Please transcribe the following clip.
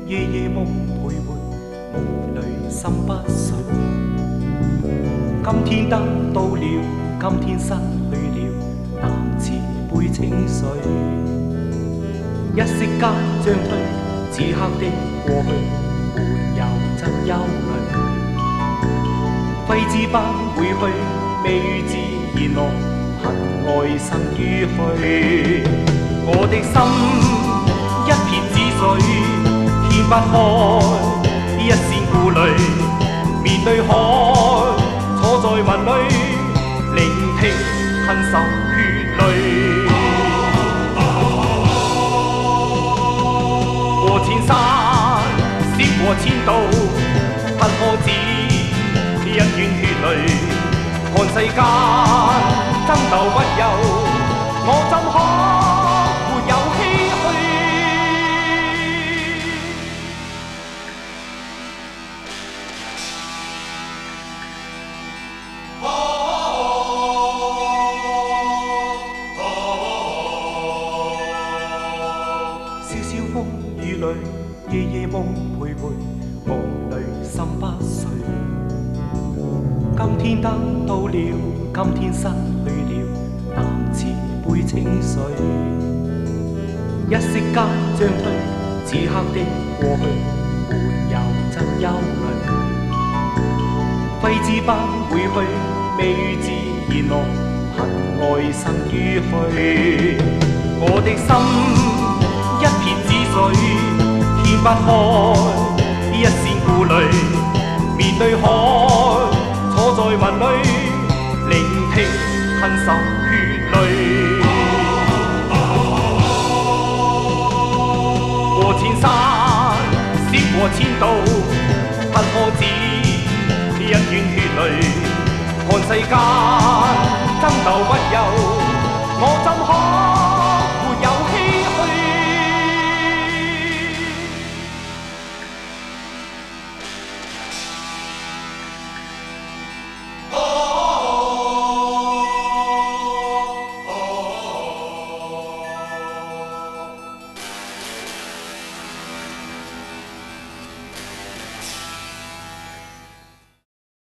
夜夜夢徘徊，夢裏心不碎。今天得到了，今天失去了，淡似杯清水。一息間將退，此刻的過去，沒有真憂慮。揮之不會去，未遇自然來，恨愛生於虛。我的心一片紫水，掀不開一線顧慮。面對海，坐在雲裏，聆聽吞受血淚。過千山，涉過千道，不可止一段血淚。看世間爭鬥不休，我怎可沒有唏噓？蕭蕭風雨裏，夜夜夢徘徊，夢裏心不碎。今天得到了，今天失去了，淡似杯清水。一息間將退，此刻的過去，沒有真憂慮。揮之不會去，未遇自然來，恨愛生於虛。我的心一片紫水，掀不開一線顧慮。面對海，坐在雲裏，聆聽吞受血淚。過千山，涉過千道，不可止一段血淚。看世間爭鬥不休，我怎